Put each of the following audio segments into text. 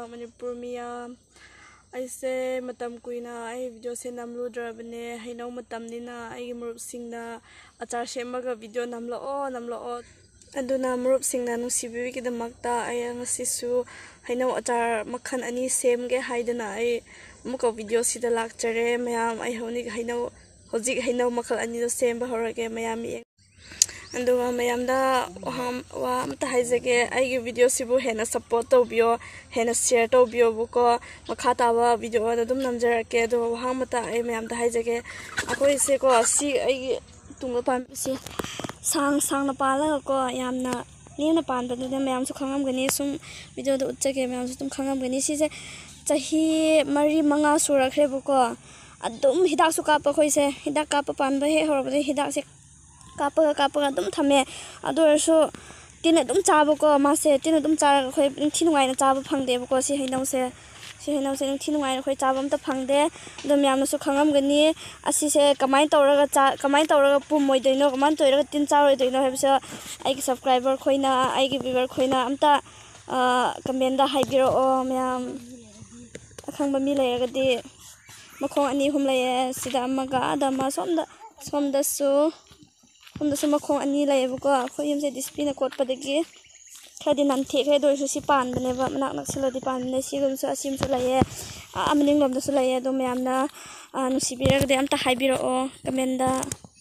Manipur miyam. Aise matam kuina ai video se namludrabane hainau matamnina ai murup singna achar shemaga video namlo aduna murup singna nusibi kidamakta ai ngasisu hainau achar makhan ani semge haidana ai muka video sida lakchare mayam ai honik hainau hojik hainau makhal ani do semba horage mayam Anduga mayamda wa amta haizage aigi video sibu hena support tobio hena share tobio buko makhata wa video da dum namjarake do wahang mata ai mayamda haizage akoi se ko si ai tunga pam si sang na pala ko yamna nena pan da ne mayam su khangam gani sum video da utchage mayam su tum khangam gani si se chahi mari manga surakre buko adum hidak su ka pa khoi se hidak ka pa pan ba he horobade hidak se Kapa dum thame adorso tina dum chaba ko mase tina dum char khoi thinungai na chaba phangde ko si hainau se thinungai khoi chaba am ta phangde dum yamna su khangam gani asi se kamai tawraga pum moi doino kaman toiraga tin charoi doino hebsa ai subscriber khoina ai viewer khoina amta comment da haibiro o myam akhangba mi layraga di makhong ani hum laye sida amaga adama somda su makhong ani laye buko khoi yumse display na kot padagi khadi nan the khe doi su si pan bane ba nak silo di pan ne si gum su asim su laye amning lom da su laye do myamna nusibira de amta haibiro o kamenda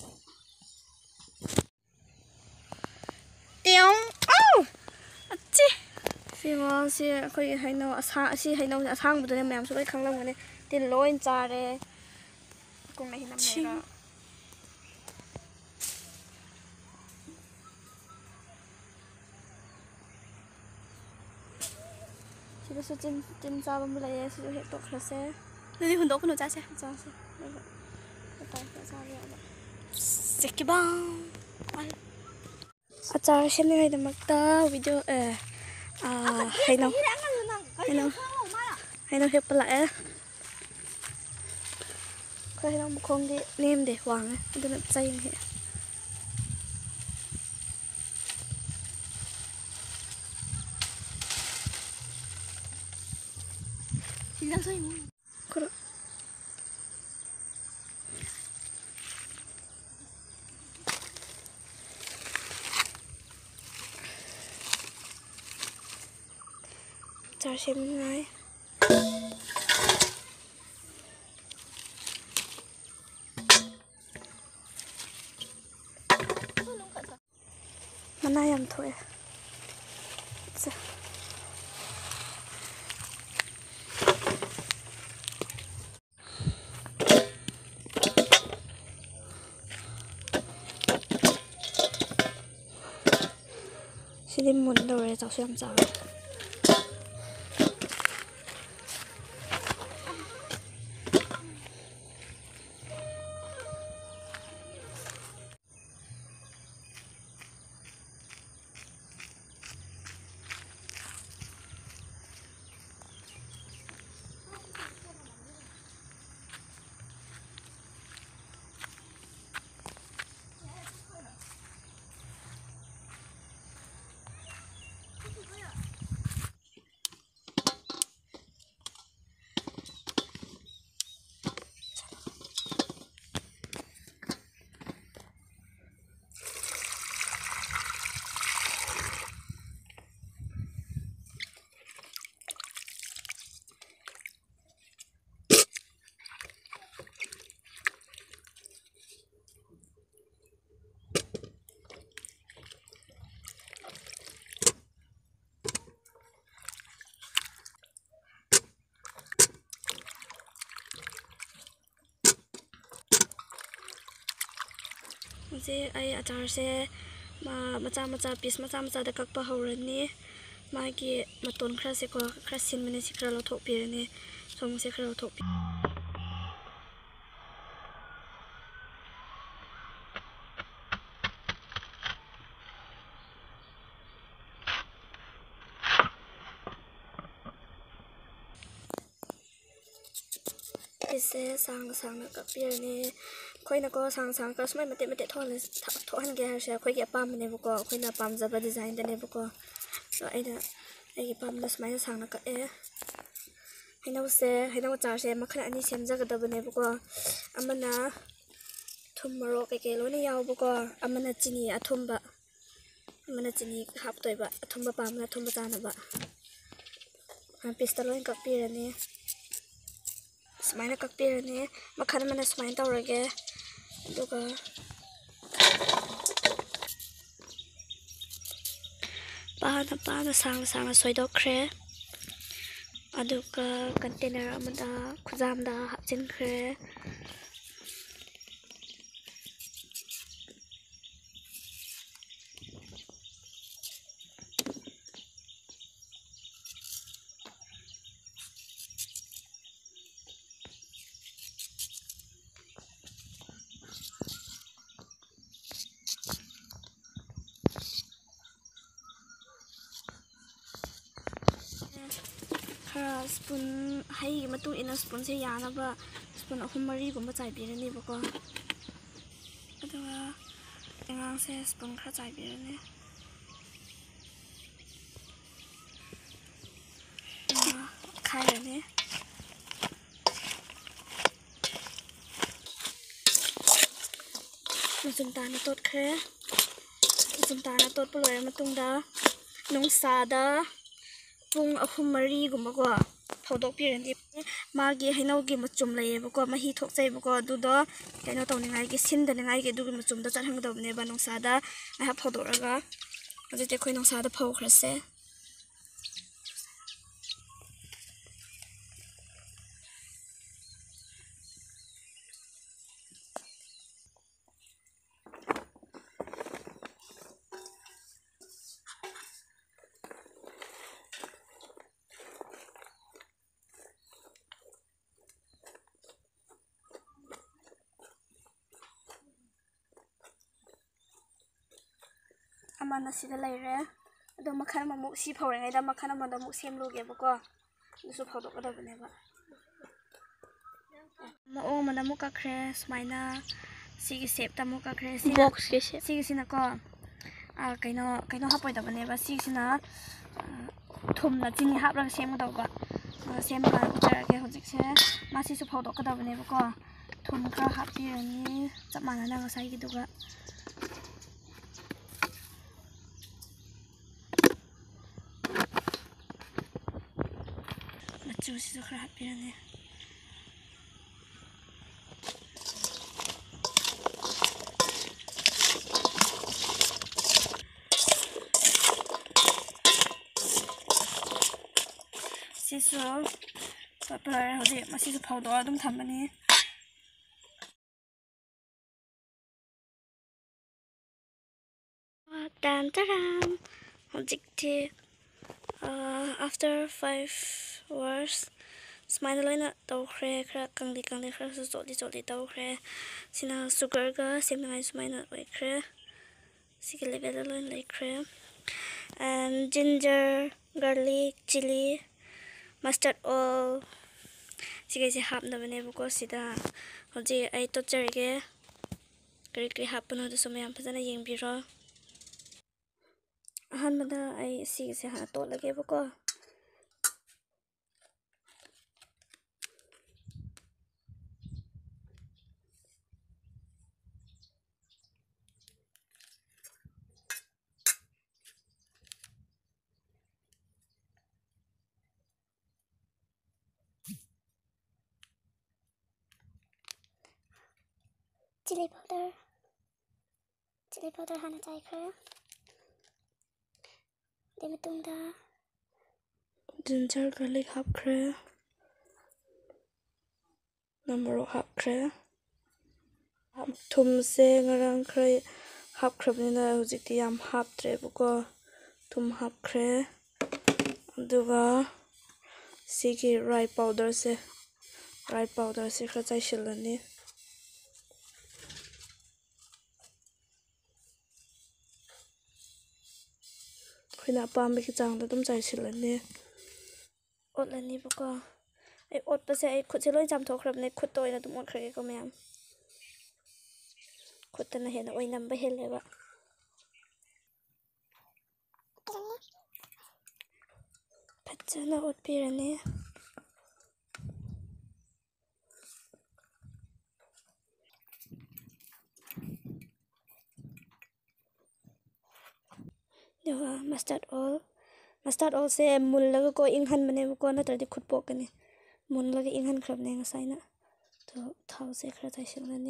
tiong au achi fiwa si khoi hainau asang budane myam su loi khanglam gane tin loin chare kung na hinam nera Sila sa tin sabang mulai sa heto klase. Nani hundok ko no jase. Jase. Patay ka sa ya. Sige bang. Achar siya ni da magta video hainaw he pala ko hainaw mukhong di name de wang ito na sayang he Silang soy mo. Kuro achar siya ni manayam thôi Sili muốn đâu rồi cháu xem cháu Jadi ai achar se macha piece macha da kakpa horani magi maton khra se ko khra sin mane sikra lo thok pi ne som se khra lo thok pi ise sang na kapi ne khoi na ko sang ka smai mate thon ge ha se khoi ge pam ne bu ko khoi na pam jaba design da ne bu ko so ai da ꯑꯩꯒꯤ ꯄꯥꯝꯗ ꯁꯨꯃꯥꯏꯅ ꯁꯥꯡꯅ ꯀꯛꯑꯦ ꯍꯩꯅꯧ ꯑꯆꯥꯔꯁꯦ ꯃꯈꯜ ꯑꯅꯤ ꯁꯦꯝꯖꯒꯗꯕꯅꯦꯕꯀꯣ ꯑꯃꯅ ꯊꯨꯝ ꯃꯣꯔꯣꯛ ꯀꯩꯀꯩ ꯂꯣꯏꯅ ꯌꯥꯎꯕꯀꯣ ꯑꯃꯅ ꯆꯤꯅꯤ ꯑꯊꯨꯝꯕ ꯑꯃꯅ ꯆꯤꯅꯤ ꯍꯥꯞꯇꯣꯏꯕ ꯑꯊꯨꯝꯕ ꯄꯥꯝꯕꯅ ꯑꯊꯨꯝꯕ ꯆꯥꯅꯕ ꯄꯤꯁꯇ ꯂꯣꯏꯅ ꯀꯛꯄꯤꯔꯅꯤ ꯁꯨꯃꯥꯏꯅ ꯀꯛꯄꯤꯔꯅꯤ ꯃꯈꯜ ꯑꯃꯅ ꯁꯨꯃꯥꯏꯅ ꯇꯧꯔꯒꯦ ꯑꯗꯨꯒ ꯄꯥꯅ ꯁꯥꯡꯅ ꯁꯣꯏꯗꯣꯛꯈ꯭ꯔꯦ ꯑꯗꯨꯒ ꯀꯟꯇꯦꯅꯔ ꯑꯃꯗ ꯈꯨꯖꯥꯝꯗ ꯍꯥꯞꯆꯤꯟꯈ꯭ꯔꯦ ꯈꯔ ꯁ꯭ꯄꯨꯟ ꯍꯩꯒꯤ ꯃꯇꯨꯡ ꯏꯟꯅ ꯁ꯭ꯄꯨꯟꯁꯦ ꯌꯥꯅꯕ ꯁ꯭ꯄꯨꯟ 3-4ꯒꯨꯝꯕ ꯆꯥꯏꯕꯤꯔꯅꯤꯕꯀꯣ ꯑꯗꯨꯒ ꯑꯉꯥꯡꯁꯦ ꯁ꯭ꯄꯨꯟ ꯈꯔ ꯆꯥꯏꯕꯤꯔꯅꯤ ꯈꯥꯏꯔꯅꯤ ꯃꯆꯨꯝ ꯇꯥꯅ ꯇꯣꯠꯈ꯭ꯔꯦ ꯃꯆꯨꯝ ꯇꯥꯅ ꯇꯣꯠꯄ ꯂꯣꯏꯔ ꯃꯇꯨꯡꯗ ꯅꯨꯡꯁꯥꯗ ꯄꯨꯡ 3-4ꯒꯨꯝꯕꯀꯣ ꯐꯧꯗꯣꯛꯄꯤꯔꯅꯤ ꯃꯥꯒꯤ ꯍꯩꯅꯧꯒꯤ ꯃꯆꯨꯝ ꯂꯩꯌꯦꯕꯀꯣ ꯃꯍꯤ ꯊꯣꯛꯆꯩꯕꯀꯣ ꯑꯗꯨꯗꯣ ꯀꯩꯅꯣ ꯇꯧꯅꯤꯡꯉꯥꯏꯒꯤ ꯁꯤꯟꯗꯅꯤꯡꯉꯥꯏꯒꯤ ꯑꯗꯨꯒꯤ ꯃꯆꯨꯝꯗꯣ ꯆꯠꯍꯟꯒꯗꯕꯅꯦꯕ ꯅꯨꯡꯁꯥꯗ ꯉꯥꯏꯍꯥꯛ ꯐꯧꯗꯣꯛꯔꯒ ꯍꯧꯖꯤꯛꯇꯤ ꯑꯩꯈꯣꯏ ꯅꯨꯡꯁꯥꯗ ꯐꯧꯈ꯭ꯔꯁꯦ ꯑꯃꯅ ꯁꯤꯗ ꯂꯩꯔꯦ ꯑꯗꯣ ꯃꯈꯜ ꯑꯃꯃꯨꯛ ꯁꯤ ꯐꯧꯔꯤꯉꯩꯗ ꯃꯈꯜ ꯑꯃꯗ ꯑꯃꯨꯛ ꯁꯦꯝꯂꯨꯒꯦꯕꯀꯣ ꯑꯗꯨꯁꯨ ꯐꯧꯗꯣꯛꯀꯗꯕꯅꯦꯕ ꯃꯑꯣꯡ ꯑꯃꯗ ꯑꯃꯨꯛ ꯀꯛꯈ꯭ꯔꯦ ꯁꯨꯃꯥꯏꯅ ꯁꯤꯒꯤ ꯁꯦꯞꯇ ꯑꯃꯨꯛ ꯀꯛꯈ꯭ꯔꯦ ꯁꯤꯒꯤꯁꯤꯅꯀꯣ ꯀꯩꯅꯣ ꯍꯥꯞꯄꯣꯏꯗꯕꯅꯦꯕ ꯁꯤꯒꯤꯁꯤꯅ ꯊꯨꯝꯅ ꯆꯤꯅꯤ ꯍꯥꯞꯂꯒ ꯁꯦꯝꯒꯗꯧꯕ ꯁꯦꯝꯕ ꯀꯥꯟꯗ ꯎꯠꯆꯔꯒꯦ ꯍꯧꯖꯤꯛꯁꯦ ꯃꯥꯁꯤꯁꯨ ꯐꯧꯗꯣꯛꯀꯗꯕꯅꯦꯕꯀꯣ ꯊꯨꯝ ꯈꯔ ꯍꯥꯞꯄꯤꯔꯅꯤ ꯆꯞ ꯃꯥꯟꯅꯅ ꯉꯁꯥꯏꯒꯤꯗꯨꯒ ꯃꯆꯨꯁꯤꯁꯨ ꯈꯔ ꯍꯥꯞꯄꯤꯔꯅꯤ ꯁꯤꯁꯨ ꯇꯣꯠꯄ ꯂꯣꯏꯔꯦ ꯍꯧꯖꯤꯛ ꯃꯁꯤꯁꯨ ꯐꯧꯗꯣꯛꯑ ꯑꯗꯨꯝ ꯊꯝꯕꯅꯤ ꯇꯥꯟ ꯇꯔꯥꯟ ꯍꯧꯖꯤꯛꯇꯤ ꯑꯥꯐꯇꯔ 5 hours ꯁꯨꯃꯥꯏꯅ ꯂꯣꯏꯅ ꯇꯧꯈ꯭ꯔꯦ ꯈꯔ ꯀꯪꯂꯤ ꯈꯔꯁꯨ ꯆꯣꯠꯂꯤ ꯇꯧꯈ꯭ꯔꯦ ꯁꯤꯅ ꯁꯨꯒꯔꯒ ꯁꯦꯝꯅꯤꯡꯉꯥꯏ ꯁꯨꯃꯥꯏꯅ ꯑꯣꯏꯈ꯭ꯔꯦ ꯁꯤꯒꯤ ꯂꯦꯚꯦꯜꯗ ꯂꯣꯏꯅ ꯂꯩꯈ꯭ꯔꯦ ꯑꯦꯟ ꯖꯤꯟꯖꯔ ꯒꯥꯔꯂꯤꯛ ꯆꯤꯂꯤ ꯃꯁꯇꯔꯗ ꯑꯣꯏꯜ ꯁꯤꯈꯩꯁꯦ ꯍꯥꯞꯅꯕꯅꯦꯕꯀꯣ ꯁꯤꯗ ꯍꯧꯖꯤꯛ ꯑꯩ ꯇꯣꯠꯆꯔꯒꯦ ꯀꯔꯤ ꯍꯥꯞꯄꯅꯣ ꯑꯗꯨꯁꯨ ꯃꯌꯥꯝ ꯐꯖꯅ ꯌꯦꯡꯕꯤꯔꯣ ꯑꯍꯥꯟꯕꯗ ꯑꯩ ꯁꯤꯒꯤꯁꯦ ꯍꯥꯟꯅ ꯇꯣꯠꯂꯒꯦꯕꯀꯣ chili powder hana chaikhre de matungda ginger garlic hapkhre namorok hapkhre thumse ngarang khre hapkhrabnina hojikti yam haptrebako thum hapkhre aduga sigi rye powder se khra chaishilani ꯑꯩꯈꯣꯏꯅ ꯑꯄꯥꯝꯕꯒꯤ ꯆꯥꯡꯗ ꯑꯗꯨꯝ ꯆꯥꯏꯁꯤꯜꯂꯅꯤ ꯑꯣꯠꯂꯅꯤꯕꯀꯣ ꯑꯩ ꯑꯣꯠꯄꯁꯦ ꯑꯩ ꯈꯨꯠꯁꯦ ꯂꯣꯏ ꯆꯥꯝꯊꯣꯛꯈ꯭ꯔꯕꯅꯦ ꯈꯨꯠꯇ ꯑꯣꯏꯅ ꯑꯗꯨꯝ ꯑꯣꯠꯈ꯭ꯔꯒꯦꯀꯣ ꯃꯌꯥꯝ ꯈꯨꯠꯇꯅ ꯍꯦꯟꯅ ꯑꯣꯏꯅꯝꯕ ꯍꯦꯜꯂꯦꯕ ꯐꯖꯅ ꯑꯣꯠꯄꯤꯔꯅꯤ ꯑꯗꯨꯒ ꯃꯁꯇꯥꯔꯗ ꯑꯣꯜꯁꯦ ꯃꯨꯜꯂꯒꯀꯣ ꯏꯪꯍꯟꯕꯅꯦꯕꯀꯣ ꯅꯠꯇ꯭ꯔꯗꯤ ꯈꯨꯠ ꯄꯣꯛꯀꯅꯤ ꯃꯨꯜꯂꯒ ꯏꯪꯍꯟꯈ꯭ꯔꯕꯅꯦ ꯉꯁꯥꯏꯅ ꯑꯗꯣ ꯊꯥꯎꯁꯦ ꯈꯔ ꯆꯥꯏꯁꯤꯜꯂꯅꯤ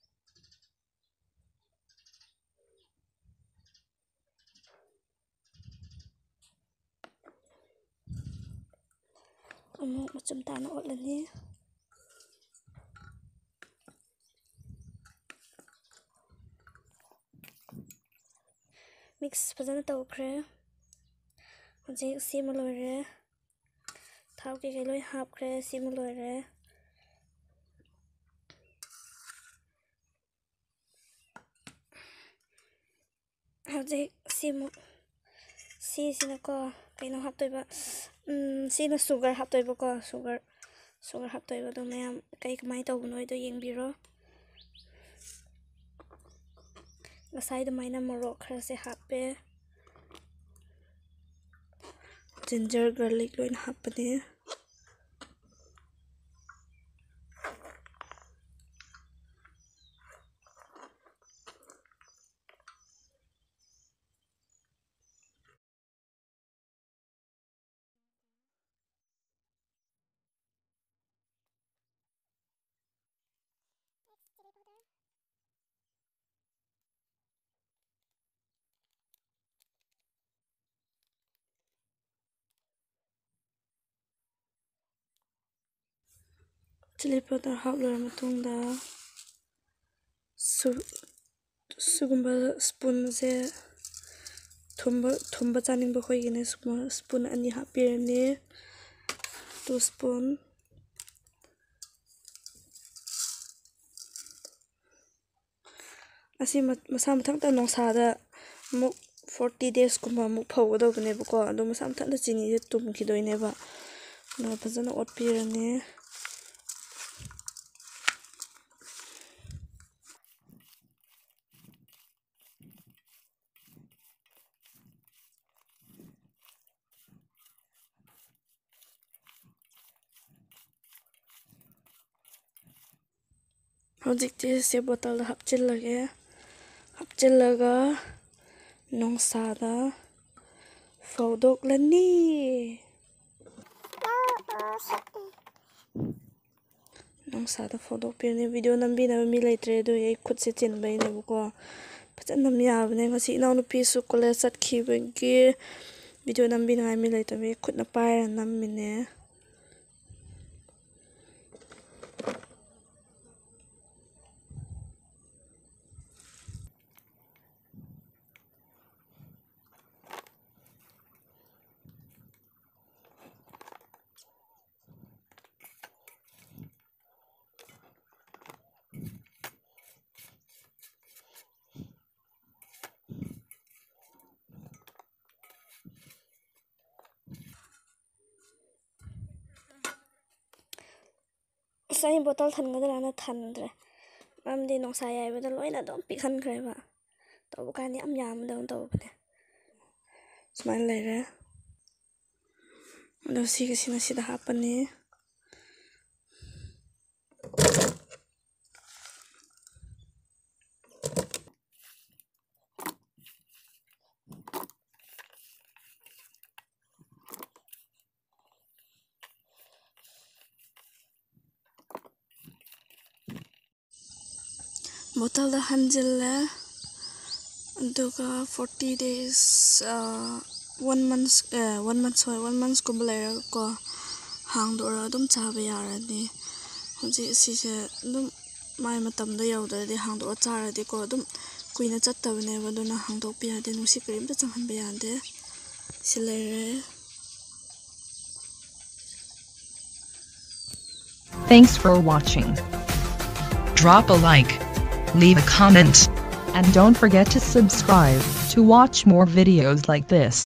ꯑꯃꯨꯛ ꯃꯆꯨꯝ ꯇꯥꯅ ꯑꯣꯠꯂꯅꯤ ꯃꯤꯛꯁ ꯐꯖꯅ ꯇꯧꯈ꯭ꯔꯦ ꯍꯧꯖꯤꯛ ꯁꯤꯃ ꯂꯣꯏꯔꯦ ꯊꯥꯎ ꯀꯩꯀꯩ ꯂꯣꯏ ꯍꯥꯞꯈ꯭ꯔꯦ ꯁꯤꯃ ꯂꯣꯏꯔꯦ ꯍꯧꯖꯤꯛ ꯁꯤꯁꯤꯅꯀꯣ ꯀꯩꯅꯣ ꯍꯥꯞꯇꯣꯏꯕ ꯁꯤꯅ ꯁꯨꯒꯔ ꯍꯥꯞꯇꯣꯏꯕꯀꯣ ꯁꯨꯒꯔ ꯍꯥꯞꯇꯣꯏꯕꯗꯣ ꯃꯌꯥꯝ ꯀꯃꯥꯏꯅ ꯇꯧꯕꯅꯣ ꯍꯥꯏꯗꯣ ꯌꯦꯡꯕꯤꯔꯣ ꯉꯁꯥꯏ ꯑꯗꯨꯃꯥꯏꯅ ꯃꯣꯔꯣꯛ ꯈꯔꯁꯦ ꯍꯥꯞꯄꯦ ꯖꯤꯟꯖꯔ ꯒꯥꯔꯂꯤꯛ ꯂꯣꯏꯅ ꯍꯥꯞꯄꯅꯦ ꯆꯤꯂꯤ ꯄꯥꯎꯗꯔ ꯍꯥꯞꯂꯣꯏꯔ ꯃꯇꯨꯡꯗ ꯁꯤꯒꯨꯝꯕ ꯁ꯭ꯄꯨꯟꯁꯦ ꯊꯨꯝꯕ ꯆꯥꯅꯤꯡꯕ ꯈꯣꯏꯒꯤꯅꯦ ꯁ꯭ꯄꯨꯟ 2 ꯍꯥꯞꯄꯤꯔꯅꯤ 2 ꯁ꯭ꯄꯨꯟ ꯑꯁꯤ ꯃꯁꯥ ꯃꯊꯟꯇ ꯅꯨꯡꯁꯥꯗ ꯑꯃꯨꯛ 40 daysꯀꯨꯝꯕ ꯑꯃꯨꯛ ꯐꯧꯒꯗꯧꯕꯅꯦꯕꯀꯣ ꯑꯗꯣ ꯃꯁꯥ ꯃꯊꯟꯇ ꯆꯤꯅꯤꯁꯦ ꯇꯨꯝꯈꯤꯗꯣꯏꯅꯦꯕ ꯑꯗꯨꯒ ꯐꯖꯅ ꯑꯣꯠꯄꯤꯔꯅꯤ ꯍꯧꯖꯤꯛꯇꯤ ꯁꯤ ꯕꯣꯇꯜꯗ ꯍꯥꯞꯆꯤꯜꯂꯒ ꯅꯨꯡꯁꯥꯗ ꯐꯧꯗꯣꯛꯂꯅꯤ ꯅꯨꯡꯁꯥꯗ ꯐꯧꯗꯣꯛꯄꯤꯔꯅꯤ ꯚꯤꯗꯤꯑꯣ ꯅꯝꯕꯤꯅꯕ ꯃꯤ ꯂꯩꯇ꯭ꯔꯦ ꯑꯗꯨꯒꯤ ꯑꯩ ꯈꯨꯠꯁꯦ ꯆꯤꯟꯕꯩꯅꯦꯕꯀꯣ ꯐꯖꯅ ꯅꯝ ꯌꯥꯕꯅꯦ ꯉꯁꯤ ꯏꯅꯥꯎꯅꯨꯄꯤꯁꯨ ꯀꯣꯂꯦꯖ ꯆꯠꯈꯤꯕꯒꯤ ꯚꯤꯗꯤꯑꯣ ꯅꯝꯕꯤꯅꯉꯥꯏ ꯃꯤ ꯂꯩꯇꯕꯒꯤ ꯈꯨꯠꯅ ꯄꯥꯏꯔ ꯅꯝꯃꯤꯅꯦ ꯑꯩ ꯕꯣꯇꯜ ꯊꯟꯒꯗ꯭ꯔꯥꯅ ꯊꯟꯗ꯭ꯔꯦ ꯃꯔꯝꯗꯤ ꯅꯨꯡꯁꯥ ꯌꯥꯏꯕꯗ ꯂꯣꯏꯅ ꯑꯗꯨꯝ ꯄꯤꯛꯍꯟꯈ꯭ꯔꯦꯕ ꯇꯧꯕ ꯀꯥꯟꯗ ꯌꯥꯝ ꯌꯥꯝꯕꯗꯧꯅ ꯇꯧꯕꯅꯦ ꯁꯨꯃꯥꯏꯅ ꯂꯩꯔꯦ ꯑꯗꯣ ꯁꯤꯒꯤꯁꯤꯅ ꯁꯤꯗ ꯍꯥꯞꯄꯅꯤ ꯕꯣꯇꯜꯗ ꯍꯟꯖꯤꯜꯂꯦ ꯑꯗꯨꯒ 40 days 1 month ꯂꯩꯔꯒꯀꯣ ꯍꯥꯡꯗꯣꯛꯑꯒ ꯑꯗꯨꯝ ꯆꯥꯕ ꯌꯥꯔꯅꯤ ꯍꯧꯖꯤꯛ ꯁꯤꯁꯦ ꯑꯗꯨꯝ ꯃꯥꯏ ꯃꯇꯝꯗ ꯌꯧꯗ꯭ꯔꯗꯤ ꯍꯥꯡꯗꯣꯛꯑ ꯆꯥꯔꯗꯤꯀꯣ ꯑꯗꯨꯝ ꯀꯨꯏꯅ ꯆꯠꯇꯕꯅꯦꯕ ꯑꯗꯨꯅ ꯍꯥꯡꯗꯣꯛꯄ ꯌꯥꯗꯦ ꯅꯨꯡꯁꯤꯠ ꯀꯔꯤꯝꯇ ꯆꯪꯍꯟꯕ ꯌꯥꯗꯦ ꯁꯤ ꯂꯩꯔꯦ Thanks for watching. Drop a like, leave a comment, and don't forget to subscribe to watch more videos like this.